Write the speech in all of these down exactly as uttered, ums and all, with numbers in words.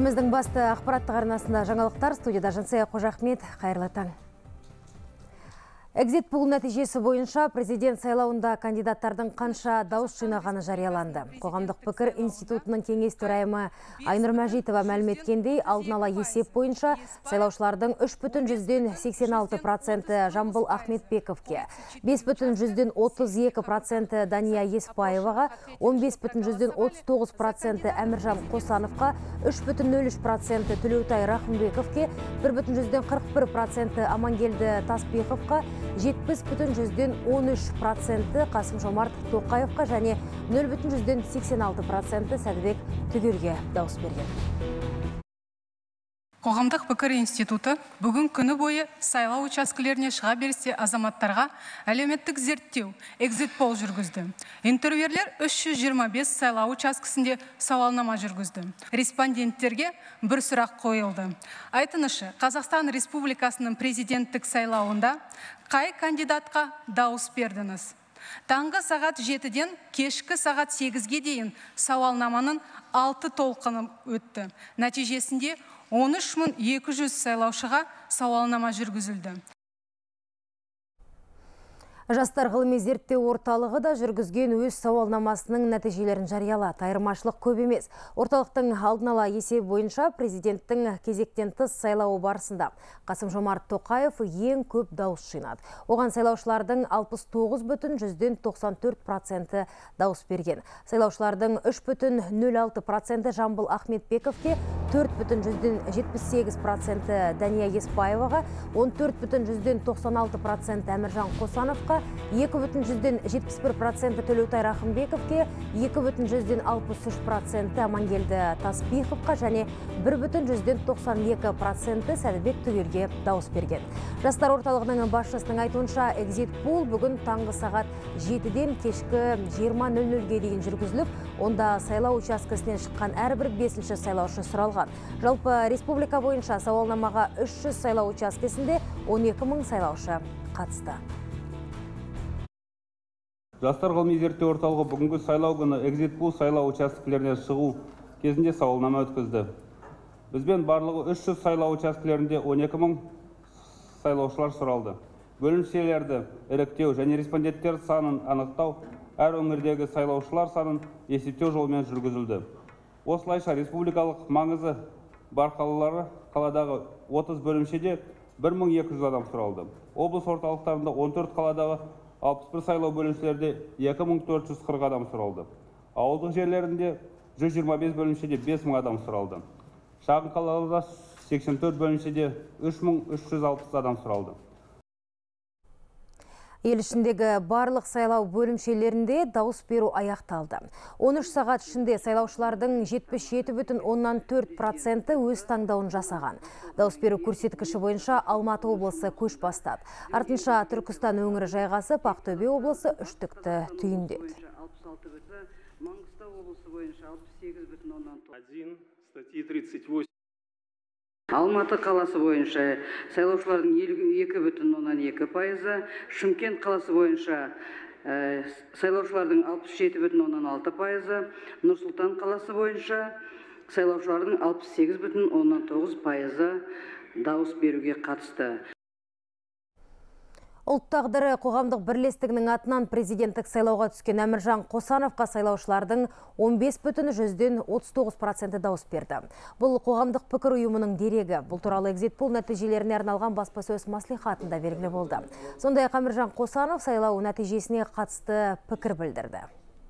Еліміздің басты ақпараттық арнасында жаңалықтар, студияда Жансая Қожахмет, қайырлы таң. Экзит пул нәтижесі бойынша президент сайлауында кандидаттардың қанша дауыс жинағаны жарияланды. Қоғамдық пікір институтының кеңес төрайымы Айнұр Мәжитова мәлім еткендей, алдын ала есеп бойынша сайлаушылардың үш бүтін жүзден сексен алты проценті Жамбыл Ахметбековке, бес бүтін жүзден отыз екі проценті Дания Еспаеваға, он бес бүтін жүзден отыз тоғыз проценті Әміржан Қосановқа, үш бүтін нөл үш проценті Төлеутай Рахымбековке, бір бүтін жүзден қырық бір проценті Амангелді Таспиховқа, жетпіс бүтін жүзден он үш проценті Қасым-Жомарт Тоқаевқа және нөл бүтін жүзден сексен алты проценті Сәдібек Түгелге дауыс берген. Қоғамдық пікір институты бүгін күні бойы сайлау учаскелеріне шыға берісте азаматтарға әлеуметтік зерттеу, экзит пол жүргізді. Интервьюерлер үш жүз жиырма бес сайлау учаскесінде сауалнама жүргізді. Респонденттерге бір сұрақ қойылды. Айтыңызшы, Қазақстан Республикасының президенттік сайлауында қай кандидатқа дауыс бердіңіз? Таңғы сағат жетіден кешкі сағат сегізге дейін сауалнаманың алты толқыны өтті. Нәтижесінде он үш мың екі жүз сайлаушыға сауалнама жүргізілді. Жастар ғылыми зерттеу орталығы да жүргізген өз сауалнамасының нәтижелерін жариялады. Айырмашылық көп емес. Орталықтың алдын ала есеп бойынша президенттің кезектен тыс сайлауы барысында Қасым-Жомарт Тоқаев ең көп дауыс жинады. Оған сайлаушылардың алпыс тоғыз бүтін жүзден тоқсан төрт проценті дауыс берген. Сайлаушылардың үш бүтін нөл алты проценті Жамбыл Ахметбековке, төрт бүтін жүзден жетпіс сегіз проценті Дания Еспаеваға, он төрт бүтін жүзден тоқсан алты проценті Әміржан Қосановқа, екі бүтін жүзден жетпіс бір проценті Төлеутай Рахымбековке, екі бүтін жүзден алпыс үш проценті Амангелді Таспиховқа және бір бүтін жүзден тоқсан екі проценті Сәдібек Түгелге дауыс берген. Жастар орталығының басшысының айтуынша, экзит пул бүгін таңғы сағат жетіден кешкі жиырма нөл нөлге дейін жүргізіліп, онда сайлау учаскесінен шыққан әрбір бесінші сайлаушы сұралған. Жалпы республика бойынша сауалнамаға үш жүз сайлау учаскесінде он екі мың сайлаушы қатысты. Жастар ғылыми зерттеу орталығы бүгінгі сайлау күні экзит пул сайлау учаскелеріне шығу кезінде сауалнама өткізді. Бізбен барлығы үш жүз сайлау учаскелерінде он екі мың сайлаушылар сұралды. Бөлімшелерді іріктеу және респонденттер санын анықтау әр өңірдегі сайлаушылар санын есептеу жолымен жүргізілді. Осылайша республикалық маңызы бар қалалары қаладағы отыз бөлімшеде бір мың екі жүз адам сұралды. Облыс орталықтарында он төрт қаладағы алпыс бір сайлау бөлімшелерде екі мың төрт жүз қырық адам сұралды. Ауылдық жерлерінде жүз жиырма бес бөлімшеде бес мың адам сұралды. Шағын қалаларда сексен төрт бөлімшеде үш мың үш жүз алпыс адам сұралды. Ел ішіндегі барлық сайлау бөлімшелерінде дауыс беру аяқталды. он үш сағат ішінде сайлаушылардың жетпіс жеті бүтін оннан төрт проценті өз таңдауын жасаған. Дауыс беру көрсеткіші бойынша Алматы облысы көш бастады. Артынша Түркістан өңірі жайғасып, Ақтөбе облысы үштікті түйіндеді. Алматы қаласы бойынша сайлаушылардың екі бүтін оннан екі пайызы, Шымкент қаласы бойынша сайлаушылардың алпыс жеті бүтін оннан алты пайызы, Нұр-Сұлтан қаласы бойынша сайлаушылардың алпыс сегіз бүтін оннан тоғыз пайызы дауыс беруге қатысты. Ұлт тағдыры қоғамдық бірлестігінің атынан президенттік сайлауға түскен Әміржан Қосановқа сайлаушылардың он бес бүтін жүзден отыз тоғыз проценті дауыс берді. Бұл қоғамдық пікір ұйымының дерегі. Бұл туралы экзит пул нәтижелеріне арналған баспасөз мәслихатында белгілі болды. Сондай-ақ Әміржан Қосанов сайлау нәтижесіне қатысты пікір білдірді.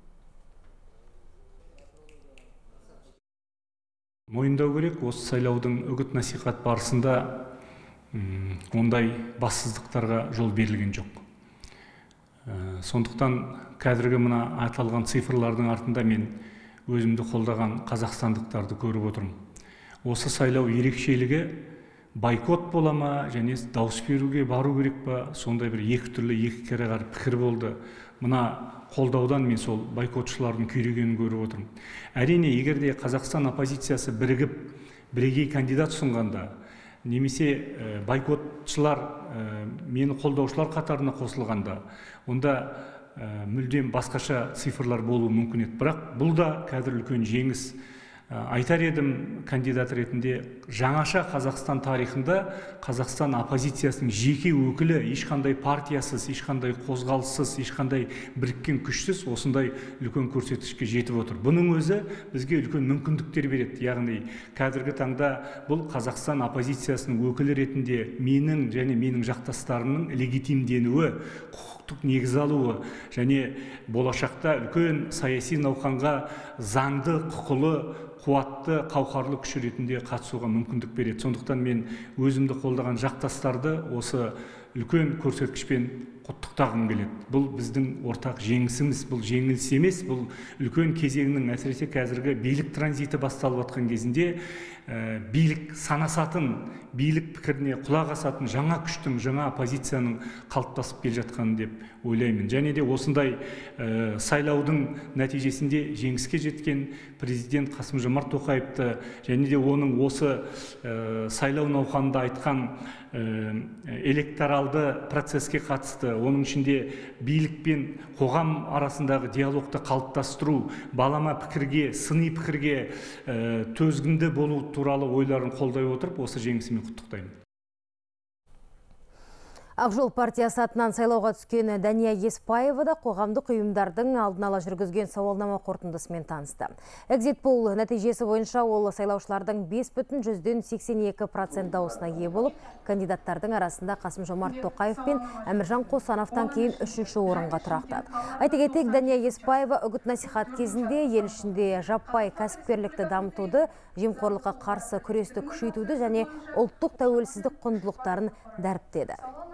Мойындау керек, осы сайлаудың үгіт насихат барысында ондай бассыздықтарға жол берілген жоқ. Сондықтан қазіргі мына аталған цифрлардың артында мен өзімді қолдаған қазақстандықтарды көріп отырмын. Осы сайлау ерекшелігі бойкот бола ма, және дауыс беруге бару керек па, сондай бір екі түрлі екі кереғар пікір болды. Мына қолдаудан мен сол бойкотшылардың күйрегенін көріп отырмын. Әрине, егер де Қазақстан оппозициясы бірігіп, бірегей кандидат ұсынғанда, немесе бойкотшылар мені қолдаушылар қатарына қосылғанда, онда мүлдем басқаша цифрлар болуы мүмкін еді. Бірақ бұл да қазір үлкен жеңіс айтар едім кандидат ретінде, жаңаша Қазақстан тарихында Қазақстан оппозициясының жеке өкілі ешқандай партиясыз, ешқандай қозғалыссыз, ешқандай біріккен күшсіз осындай үлкен көрсеткішке жетіп отыр. Бұның өзі бізге үлкен мүмкіндіктер береді. Яғни қазіргі таңда бұл Қазақстан оппозициясының өкілі ретінде менің және менің жақтастарымның легитимденуі, құқықтық негіз алуы және болашақта үлкен саяси науқанға заңды, құқылы, қуатты, қауқарлы күш ретінде қатысуға мүмкіндік береді. Сондықтан мен өзімді қолдаған жақтастарды осы үлкен көрсеткішпен құттықтағым келеді. Бұл біздің ортақ жеңісіміз, бұл жеңіліс емес, бұл үлкен кезеңнің, әсіресе қазіргі билік транзиті басталып жатқан кезінде билік санасатын, билік пікіріне құлақ асатын жаңа күштің, жаңа оппозицияның қалыптасып келе жатқанын деп ойлаймын. Және де осындай сайлаудың нәтижесінде жеңіске жеткен президент Қасым-Жомарт Тоқаевты және де оның осы сайлау науқанында айтқан электоралды процеске қатысты, оның ішінде билік пен қоғам арасындағы диалогты қалыптастыру, балама пікірге, сыни пікірге төзгінді болу туралы ойларын қолдай отырып, осы жеңісімен құттықтаймын. Ақ жол партиясы атынан сайлауға түскен Дания Еспаева да қоғамдық ұйымдардың алдын ала жүргізген сауалнама қорытындысымен танысты. Экзит-пол нәтижесі бойынша ол сайлаушылардың бес бүтін жүзден сексен екі процент дауысына ие болып, кандидаттардың арасында Қасым-Жомарт Тоқаев пен Әміржан Қосановтан кейін үшінші орынға тұрақтады. Айта кетейік, Дания Еспаева үгіт-насихат кезінде ел ішінде жаппай кәсіпкерлікті дамытуды, жемқорлыққа қарсы күресті күшейтуді және ұлттық тәуелсіздік құндылықтарын дәріптеді.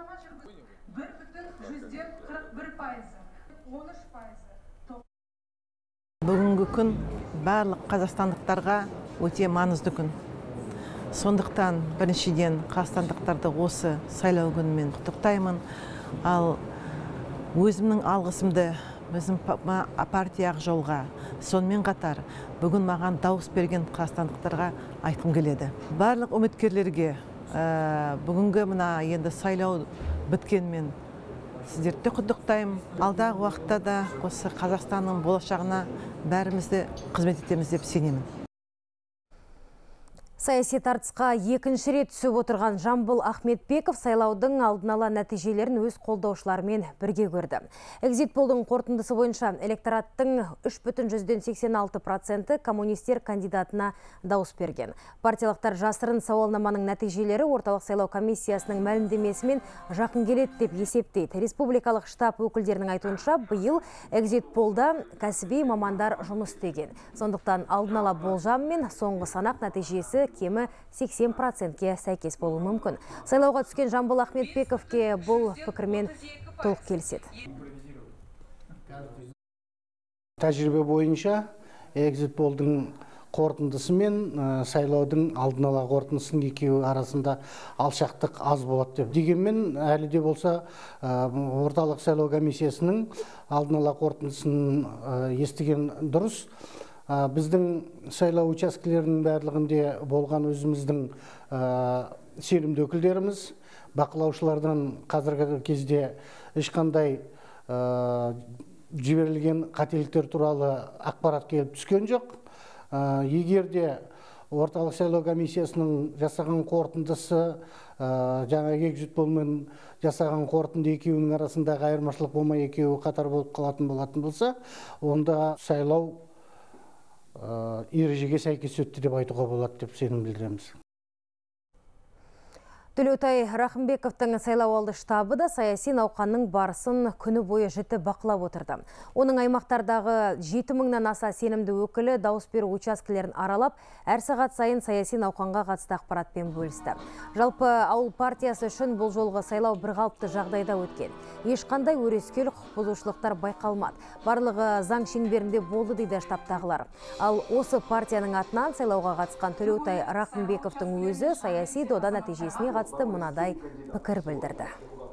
Бүгінгі күн барлық қазақстандықтарға өте маңызды күн. Сондықтан біріншіден қазақстандықтарды осы сайлау күнімен құттықтаймын. Ал өзімнің алғысымды біздің партия Ақ жолға, сонымен қатар бүгін маған дауыс берген қазақстандықтарға айтқым келеді. Барлық үміткерлерге бүгінгі мына енді сайлау біткенмен сіздерді құттықтаймын. Алдағы уақытта да осы Қазақстанның болашағына бәрімізді қызмет етеміз деп сенемін. Саяси тартысқа екінші рет түсіп отырған Жамбыл Ахметбеков сайлаудың алдын ала нәтижелерін өз қолдаушыларымен бірге көрді. Экзит-полдың қорытындысы бойынша электораттың үш бүтін жүзден сексен алты проценті коммунистер кандидатына дауыс берген. Партиялықтар жасырын сауалнаманың нәтижелері орталық сайлау комиссиясының мәлімдемесімен жақын келеді деп есептейді. Республикалық штаб өкілдерінің айтуынша, биыл экзит-полда кәсіби мамандар жұмыс істеген. Сондықтан алдын ала болжам мен соңғы санақ нәтижесі кемі сексен процентке сәйкес болуы мүмкін. Сайлауға түскен Жамбыл Ахметбековке бұл пікірмен толық келіседі. Тәжірибе бойынша экзит-полдың қорытындысы мен сайлаудың алдын ала қорытындысының екеуі арасында алшақтық аз болады деп. Дегенмен әлі де болса орталық сайлау комиссиясының алдын ала қорытындысын естіген дұрыс. Біздің сайлау учаскелерінің барлығында болған өзіміздің сенімді өкілдеріміз, бақылаушылардан қазіргі кезде ешқандай жіберілген қателіктер туралы ақпарат келіп түскен жоқ. Егер де орталық сайлау комиссиясының жасаған қорытындысы, жаңа экзит-полмен жасаған қорытынды екеуінің арасындағы айырмашылық болмай екеуі қатар болып қалатын болатын болса, онда сайлау ережеге сәйкес өтті деп айтуға болады деп сенім білдіреміз. Төлеутай Рахымбековтың сайлауалды штабы да саяси науқанның барысын күні бойы жіті бақылап отырды. Оның аймақтардағы жеті мыңнан аса сенімді өкілі дауыс беру учаскелерін аралап, әр сағат сайын саяси науқанға қатысты ақпаратпен бөлісті. Жалпы ауыл партиясы үшін бұл жолғы сайлау бірқалыпты жағдайда өткен. Ешқандай өрескел құқық бұзушылықтар байқалмады. Барлығы заң шеңберінде болды дейді штабтағылар. Ал осы партияның атынан сайлауға қатысқан Төлеутай Рахымбековтың өзі саяси дода нәтижесіне қатысты мынадай пікір білдірді.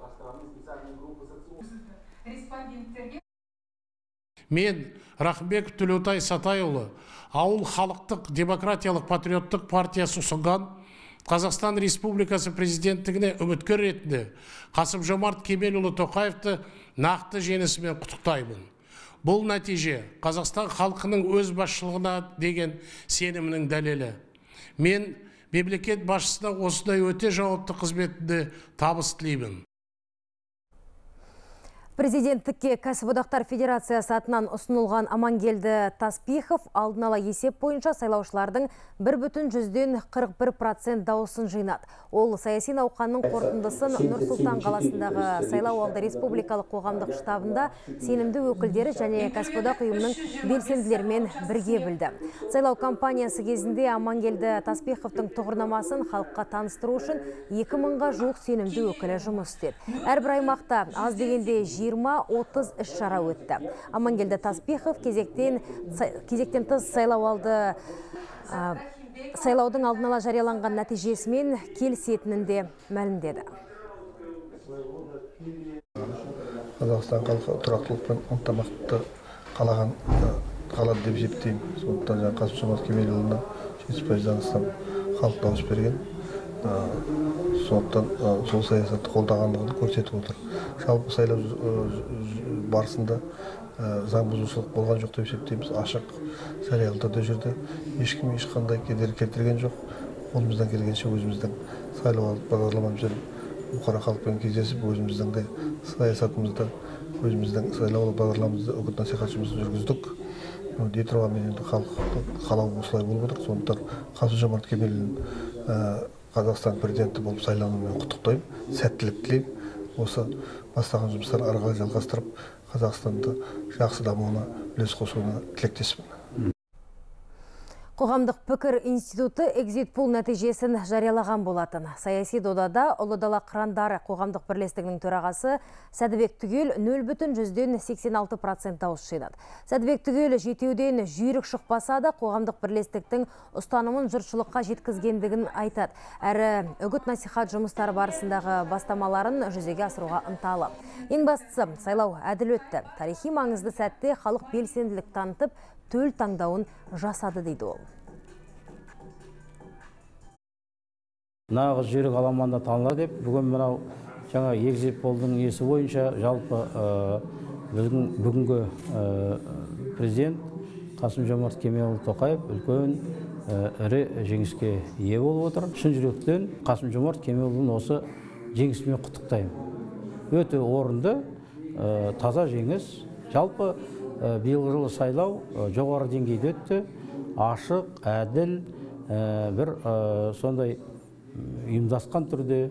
Мен Рахымбеков Төлеутай Сатайұлы ауыл халықтық демократиялық патриоттық партиясы ұсынған Қазақстан Республикасы президенттігіне үміткер ретінде Қасым-Жомарт Кемелұлы Тоқаевты нақты жеңісімен құттықтаймын. Бұл нәтиже Қазақстан халқының өз басшылығына деген сенімінің дәлелі. Мен мемлекет басшысына осындай өте жауапты қызметінде табыс тілеймін. Президенттікке Кәсіподақтар Федерациясы атынан ұсынылған Амангелді Таспихов алдын ала есеп бойынша сайлаушылардың бір бүтін жүзден қырық бір процент дауысын жинады. Ол саяси науқанның қорытындысын Нұр-Сұлтан қаласындағы сайлау алды республикалық қоғамдық штабында сенімді өкілдері және кәсіподақ ұйымының белсенділерімен бірге білді. Сайлау кампаниясы кезінде Амангелді Таспиховтың тұғырнамасын халыққа таныстыру үшін екі мыңға жуық сенімді өкілі жұмыс істеді. Әрбір аймақта аз дегенде жиырма отыз іс шара өтті. Амангелді Таспихов кезектен, кезектен тыс сайлау алды ә, сайлаудың алдын ала жарияланған нәтижесімен келісетінінде мәлімдеді. Қазақстан халқы тұрақтылық пен ынтымақты қалаған қалады деп есептеймін. Сондықтан жаңа Қасым-Жомарт Кемелұлына жетпіс пайыздан астам халық дауыс берген. Сондықтан сол саясатты қолдағандығын көрсетіп отыр. Жалпы сайлау барысында заң бұзушылық болған жоқ деп есептейміз. Ашық, жариялы түрде жүрді. Ешкім ешқандай кедергі келтірген жоқ. Қолымыздан келгенше өзіміздің сайлау бағдарламамызбен бұқара халықпен кездесіп, өзіміздің де саясатымызды, өзіміздің сайлау бағдарламамызды үгіт насихат жұмысын жүргіздік. Дей тұрғанмен енді халық қалауы осылай болып отыр. Сондықтан Қасым-Жомарт Кемелұлын Қазақстан президенті болып сайлануымен құттықтаймын, сәттілік тілеймін. Осы бастаған жұмыстарын ары қарай жалғастырып, Қазақстанды жақсы дамуына үлес қосуына тілектеспін. Қоғамдық пікір институты экзит-пол нәтижесін жариялаған болатын. Саяси додада Ұлы дала қырандары қоғамдық бірлестігінің төрағасы Сәдібек Түгел нөл бүтін жүзден сексен алты процент дауыс жинады. Сәдібек Түгел жетеуден жүйрік шықпаса да қоғамдық бірлестіктің ұстанымын жұртшылыққа жеткізгендігін айтады. Әрі үгіт насихат жұмыстары барысындағы бастамаларын жүзеге асыруға ынталы. Ең бастысы, сайлау әділ өтті. Тарихи маңызды сәтте халық белсенділік танытып, төл таңдауын жасады дейді ол. Нағыз жүйрік аламанда танылар деп, бүгін мынау жаңа экзит-полдың несі бойынша жалпы бүгінгі президент Қасым-Жомарт Кемелұлы Тоқаев үлкен ірі жеңіске ие болып отыр. Шын жүректен Қасым-Жомарт Кемелұлын осы жеңісімен құттықтаймын. Өте орынды, таза жеңіс. Жалпы биылғы жылы сайлау жоғары деңгейде өтті, ашық, әділ, бір сондай ұйымдасқан түрде.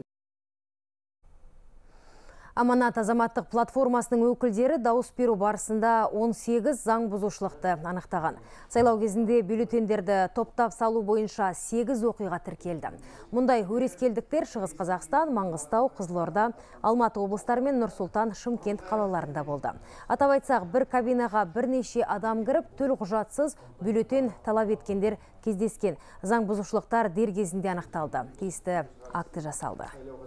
Аманат азаматтық платформасының өкілдері дауыс беру барысында он сегіз заң бұзушылықты анықтаған. Сайлау кезінде бюллетендерді топтап салу бойынша сегіз оқиға тіркелді. Мұндай өрескелдіктер Шығыс Қазақстан, Маңғыстау, Қызылорда, Алматы облыстары мен Нұр-Сұлтан, Шымкент қалаларында болды. Атап айтсақ, бір кабинаға бірнеше адам кіріп, төл құжатсыз бюллетен талап еткендер кездескен. Заң бұзушылықтар дер кезінде анықталды. Тиісті акті жасалды.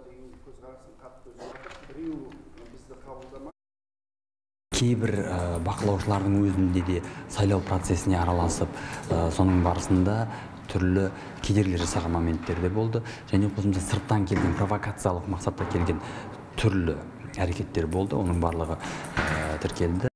Кейбір бақылаушылардың өзінде де сайлау процесіне араласып, соның барысында түрлі кедергілер жасаған моменттер де болды. Және қосымша сырттан келген провокациялық мақсатта келген түрлі әрекеттер болды. Оның барлығы тіркелді.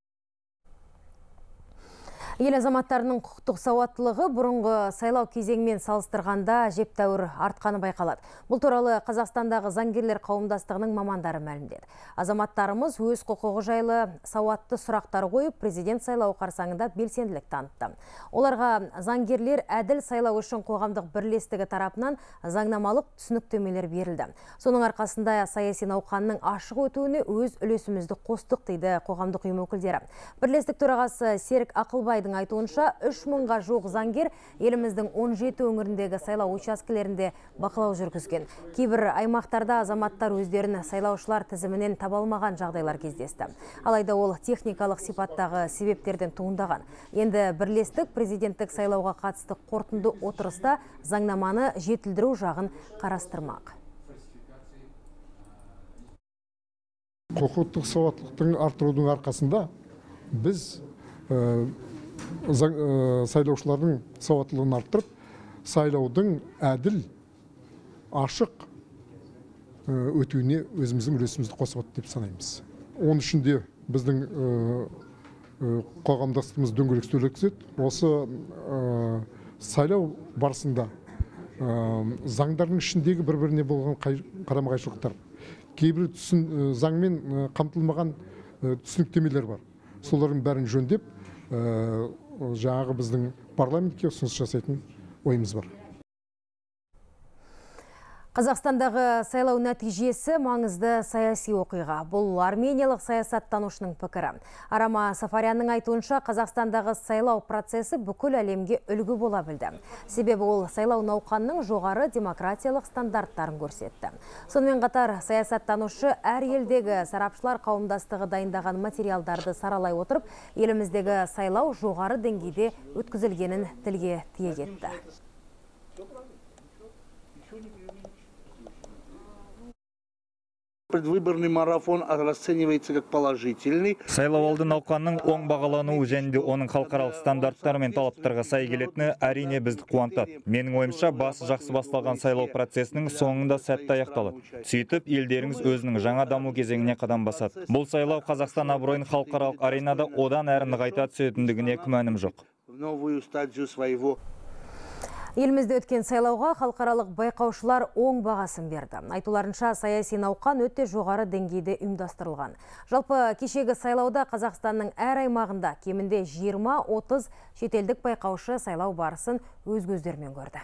Ел азаматтарының құқықтық сауаттылығы бұрынғы сайлау кезеңмен салыстырғанда жептәуір артқаны байқалады. Бұл туралы Қазақстандағы заңгерлер қауымдастығының мамандары мәлімдеді. Азаматтарымыз өз құқығы жайлы сауатты сұрақтар қойып, президент сайлау қарсаңында белсенділік танытты. Оларға заңгерлер әділ сайлау үшін қоғамдық бірлестігі тарапынан заңнамалық түсініктемелер берілді. Соның арқасында саяси науқанның ашық өтуіне өз үлесімізді қостық дейді қоғамдық ұйым өкілдері. Бірлестік төрағасы Серік Ақылбай айтуынша үш мыңға жуық заңгер еліміздің он жеті өңіріндегі сайлау учаскелерінде бақылау жүргізген. Кейбір аймақтарда азаматтар өздерін сайлаушылар тізімінен таба алмаған жағдайлар кездесті. Алайда ол техникалық сипаттағы себептерден туындаған. Енді бірлестік президенттік сайлауға қатысты қорытынды отырыста заңнаманы жетілдіру жағын қарастырмақ. Құқықтық сауаттылықтың артырудың арқасында біз сайлаушылардың сауаттылығын арттырып, сайлаудың әділ, ашық өтуіне өзіміздің үлесімізді қосып отыр деп санаймыз. Оның ішінде біздің қоғамдастығымыз дөңгелек үстел өткізеді. Осы сайлау барысында заңдардың ішіндегі бір-біріне болған қарама-қайшылықтар, кейбір заңмен қамтылмаған түсініктемелер бар. Солардың бәрін жөндеп, жаңағы біздің парламентке ұсыныс жасайтын ойымыз бар. Қазақстандағы сайлау нәтижесі маңызды саяси оқиға. Бұл армениялық саясаттанушының пікірі. Арама Сафарянның айтуынша, Қазақстандағы сайлау процесі бүкіл әлемге үлгі бола білді. Себебі ол сайлау науқанның жоғары демократиялық стандарттарын көрсетті. Сонымен қатар, саясаттанушы әр елдегі сарапшылар қауымдастығы дайындаған материалдарды саралай отырып, еліміздегі сайлау жоғары деңгейде өткізілгенін тілге тиек етті. Предвыборный марафон расценивается как положительный. Сайлауалды науқанның оң бағалануы және де оның халықаралық стандарттар мен талаптарға сай келетіні әрине бізді қуантады. Менің ойымша, басы жақсы басталған сайлау процесінің соңында сәтті аяқталды. Сөйтіп, елдеріңіз өзінің жаңа даму кезеңіне қадам басады. Бұл сайлау Қазақстан абыройын халықаралық аренада одан әрі нығайта түсетіндігіне күмәнім жоқ. Елімізде өткен сайлауға халықаралық байқаушылар оң бағасын берді. Айтуларынша, саяси науқан өте жоғары деңгейде ұйымдастырылған. Жалпы кешегі сайлауда Қазақстанның әр аймағында кемінде жиырма отыз шетелдік байқаушы сайлау барысын өз көздерімен көрді.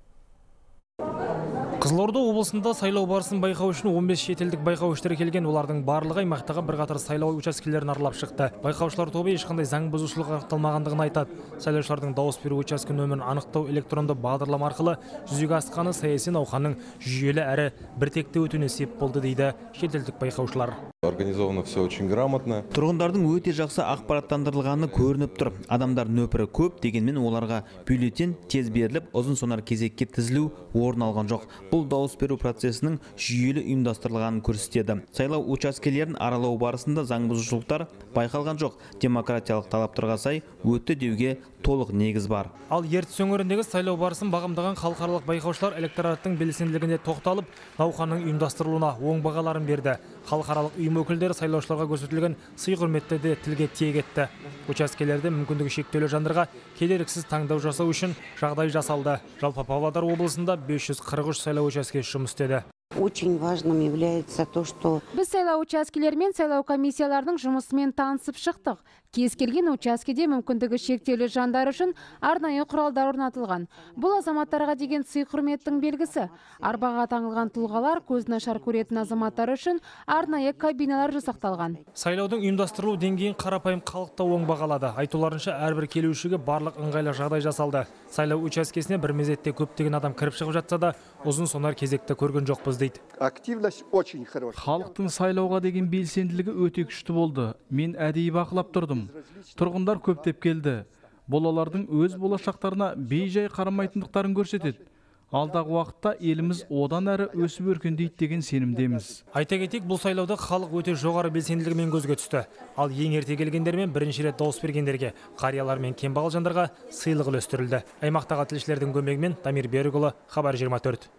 Қызылорда облысында сайлау барысын байқау үшін он бес шетелдік байқаушылар келген. Олардың барлығы аймақтағы бірқатар сайлау учаскелерін аралап шықты. Байқаушылар тобы ешқандай заң бұзушылық анықталмағандығын айтады. Сайлаушылардың дауыс беру учаске нөмірін анықтау электронды бағдарлама арқылы жүзеге асқаны саяси науқанның жүйелі әрі біртекті өтуіне сеп болды дейді шетелдік байқаушылар. Организовано все очень грамотно. Тұрғындардың өте жақсы ақпараттандырылғаны көрініп тұр. Адамдар нөпірі көп, дегенмен оларға бюллетень тез беріліп, ұзын сонар кезекке тізілу орын алған жоқ. Бұл дауыс беру процесінің жүйелі ұйымдастырылғанын көрсетеді. Сайлау учаскелерін аралау барысында заң бұзушылықтар байқалған жоқ. Демократиялық талаптарға сай өтті деуге толық негіз бар. Ал ертіс өңіріндегі сайлау барысын бағамдаған халықаралық байқаушылар электораттың белсенділігіне тоқталып, науқанның ұйымдастырылуына оң бағаларын берді. Халықаралық ұйым өкілдері сайлаушыларға көрсетілген сый құрметті де тілге тиек етті. Учаскелерде мүмкіндігі шектеулі жандарға кедергісіз таңдау жасау үшін жағдай жасалды. Жалпы Павлодар облысында бес жүз қырық үш сайлау учаскесі жұмыс істеді. Очень важным является то, что біз сайлау учаскелер мен сайлау комиссияларының жұмысымен танысып шықтық. Кез келген учаскеде мүмкіндігі шектеулі жандар үшін арнайы құралдар орнатылған. Бұл азаматтарға деген сый құрметтің белгісі. Арбаға таңылған тұлғалар, көз нашар көретін азаматтар үшін арнайы кабиналар жасақталған. Сайлаудың ұйымдастырылу деңгейін қарапайым халықта оң бағалады. Айтуларынша әрбір келушіге барлық ыңғайлы жағдай жасалды. Сайлау учаскесіне бір мезетте көптеген адам кіріп шығып жатса да, ұзын сонар кезекті көрген жоқпыз дейді. Активность очень хорошая. Халықтың сайлауға деген белсенділігі өте күшті болды. Мен әдейі бақылап тұрдым. Тұрғындар көптеп келді. Бұл олардың өз болашақтарына бей-жай қарамайтындықтарын көрсетеді. Алдағы уақытта еліміз одан әрі өсіп өркендейді деген сенімдеміз. Айта кетейік, бұл сайлауда халық өте жоғары белсенділігімен көзге түсті. Ал ең ерте келгендер мен бірінші рет дауыс бергендерге, қариялар мен кембағал жандарға сыйлық үлестірілді. Аймақтағы тілшілердің көмегімен Дамир Берікұлы, Хабар жиырма төрт.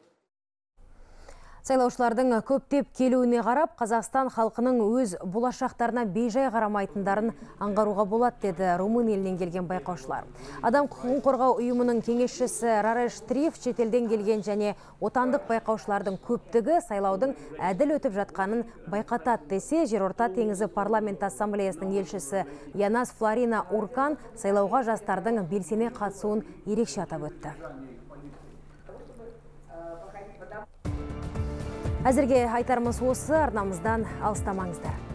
Сайлаушылардың көптеп келуіне қарап, Қазақстан халқының өз болашақтарына бейжай қарамайтындарын аңғаруға болады, деді Румын елінен келген байқаушылар. Адам құқығын қорғау ұйымының кеңесшісі Рареш Триф шетелден келген және отандық байқаушылардың көптігі сайлаудың әділ өтіп жатқанын байқатады десе, Жерорта теңізі парламент ассамблеясының елшісі Янас Флорина Уркан сайлауға жастардың белсене қатысуын ерекше атап өтті. Әзірге айтарымыз осы, арнамыздан алыстамаңыздар.